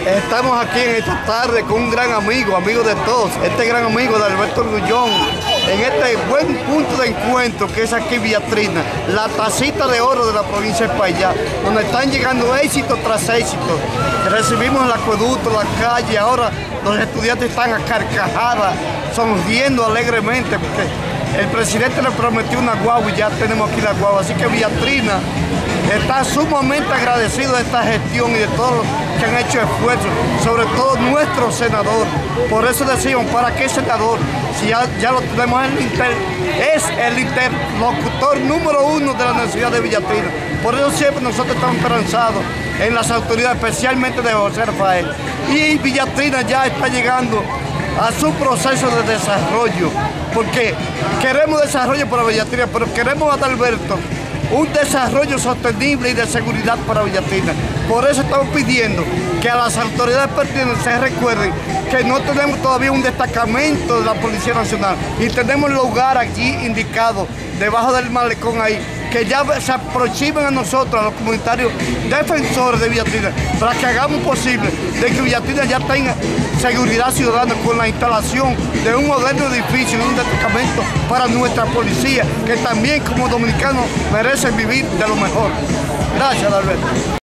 Estamos aquí en esta tarde con un gran amigo de todos, este gran amigo de Alberto Grullón, en este buen punto de encuentro que es aquí Villatrina, la tacita de oro de la provincia de Espaillat, donde están llegando éxito tras éxito. Recibimos el acueducto, la calle, ahora los estudiantes están a carcajadas, sonriendo alegremente, porque el presidente le prometió una guagua y ya tenemos aquí la guagua, así que Villatrina está sumamente agradecido de esta gestión y de todos los que han hecho esfuerzos, sobre todo nuestro senador. Por eso decimos, ¿para qué senador? Si ya lo tenemos, es el interlocutor número uno de la necesidad de Villatrina. Por eso siempre nosotros estamos esperanzados en las autoridades, especialmente de José Rafael. Y Villatrina ya está llegando a su proceso de desarrollo, porque queremos desarrollo para Villatrina, pero queremos a Alberto un desarrollo sostenible y de seguridad para Villatrina. Por eso estamos pidiendo que a las autoridades pertinentes se recuerden que no tenemos todavía un destacamento de la Policía Nacional y tenemos lugar allí indicado, debajo del malecón ahí, que ya se aproximen a nosotros, a los comunitarios defensores de Villatrina, para que hagamos posible de que Villatrina ya tenga seguridad ciudadana con la instalación de un moderno edificio y un destacamento para nuestra policía, que también como dominicanos merecen vivir de lo mejor. Gracias, Alberto.